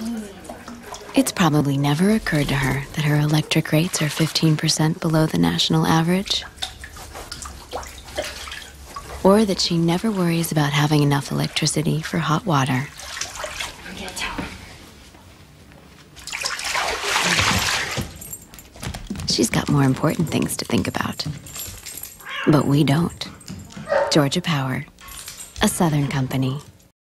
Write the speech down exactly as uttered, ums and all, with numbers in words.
It's probably never occurred to her that her electric rates are fifteen percent below the national average. Or that she never worries about having enough electricity for hot water. She's got more important things to think about. But we don't. Georgia Power, a Southern company.